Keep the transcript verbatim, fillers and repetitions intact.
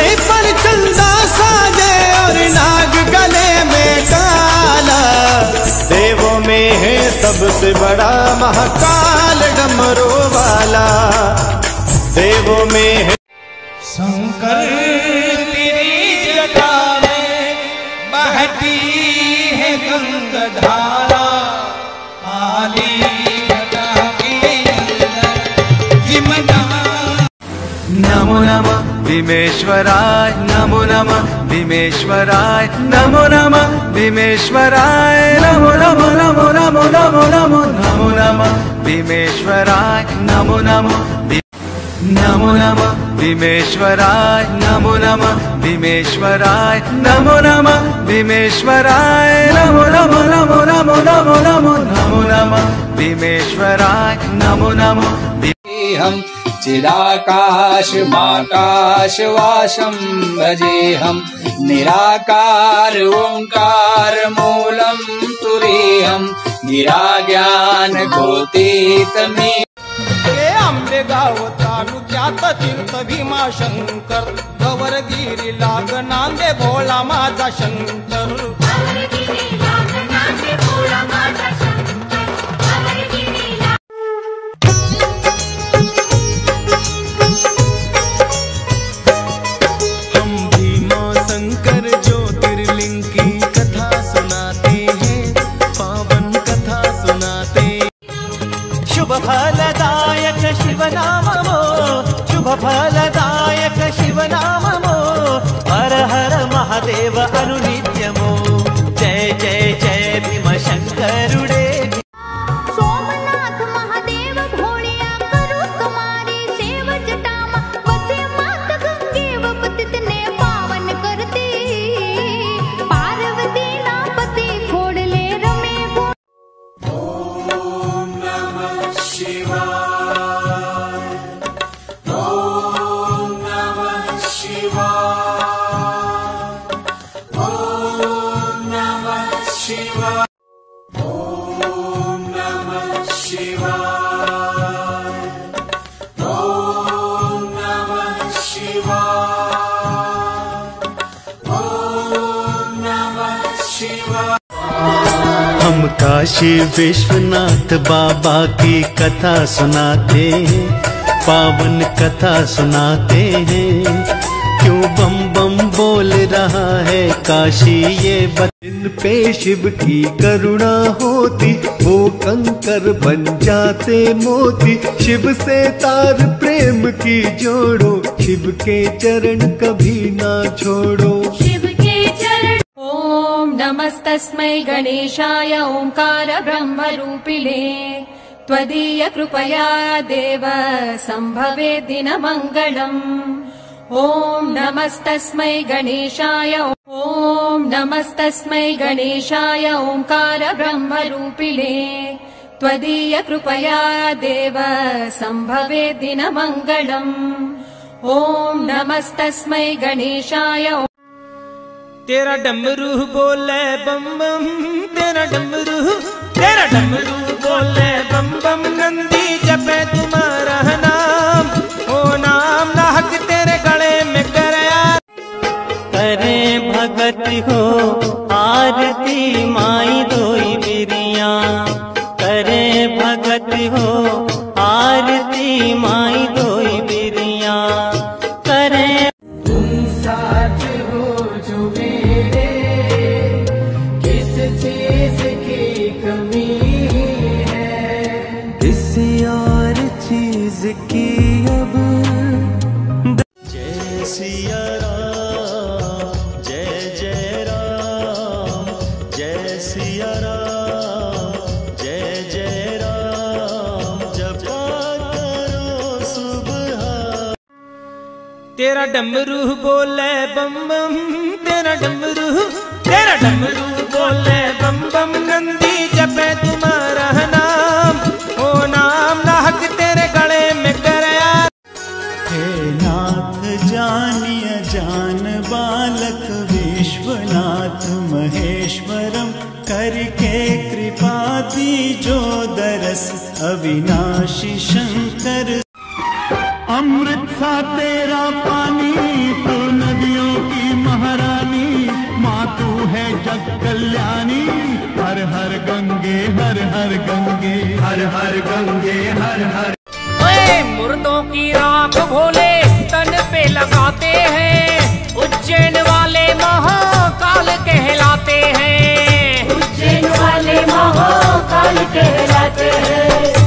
माथे पर चंदा साजे और नाग गले में काला। देवों में है सबसे बड़ा महाकाल डमरू वाला। देवों में है शंकर तेरी जटा में बहती है गंगा धारा। काली जटा के अंदर जिमना। नमो नमः भीमेश्वराय, नमो नमः भीमेश्वराय, नमो नमः भीमेश्वराय, नमो नमो नमो नमो नमो नमो नमो नमः भीमेश्वराय, नमो नमो नमो नमः भीमेश्वराय, नमो नमः भीमेश्वराय, नमो नमः भीमेश्वराय, नमो नमो नमो नमो नमो नमो नमो नमः भीमेश्वराय, नमो नमो। हम चिदाकाश माकाश वासं भजेऽहं निराकार ओंकार मूलं तुरीयं गिराज्ञान गोतीतमे। आंबे गाव तालुक्यात तीर्थ भीमा शंकर गवरगिरी लाग नांदे भोळा माझा शंकर। शुभ फलदायक शिव नाम मो, शुभ फलदायक शिव नाम मो, हर हर महादेव अनुनित्यमो। जय जय जय भीम शंकरुडे। सोमनाथ महादेव भोळिया करू तुम्हारी सेव जटामा, वसे मात गंगेव पतितने पावन करते। पार्वती ना पती खोडले रमे गो। ओम नमः शिवाय, ओम नमः शिवाय, ओम नमः शिवाय, ओम नमः शिवाय, ओम नमः शिवाय, ओम नमः शिवाय। हम काशी विश्वनाथ बाबा की कथा सुनाते हैं, पावन कथा सुनाते हैं। क्यों बम बम बोल रहा है काशी ये बन पे शिव की करुणा होती, वो कंकर बन जाते मोती। शिव से तार प्रेम की जोड़ो, शिव के चरण कभी ना छोड़ो। शिव के चरण। ओम नमस्तस्मै गणेशाय ओंकार ब्रह्म रूपिणे, त्वदीय कृपया देव संभवे दिनमङ्गलम्। ओम नमस्तस्मै गणेशाय, ओम नमस्तस्मै गणेशाय ओंकार ब्रह्म रूपिणे, त्वदीय कृपया देव संभवे दिनमङ्गलम्। ओम नमस्तस्मै गणेशाय। तेरा डमरू बोले बम बम, तेरा डमरू, तेरा डमरू बोले बम बम। नंदी जपे तुम्हारा नाम, ओ नाम नाहक तेरे गले में करया। करे भगत हो आरती माई दोई बिरिया, करे भगत हो आरती माई दोई बिरिया। करे तुम साथ हो जो मेरे, किस चीज की कमी है। किसी और चीज की अब। जय सिया राम, जय जय राम, जय सिया राम, जय जय राम। जपा करो सुबह। तेरा डमरू बोले बम बम, तेरा डमरू, तेरा डमरू बोले बम बम। नंदी जपे तुम्हारा नाम, ओ नाम नाहक तेरे गले में करया। हे नाथ जानिय जान बालक विश्वनाथ महेश्वरम, करके कृपा दीजो दरस अविनाशी शंकर। अमृत सा तेरा पानी तू न हर हर गंगे हर हर गंगे हर हर गंगे हर हर। ओए मुर्दों की राख भोले तन पे लगाते हैं, उज्जैन वाले महाकाल कहलाते हैं, उज्जैन वाले महाकाल कहलाते हैं।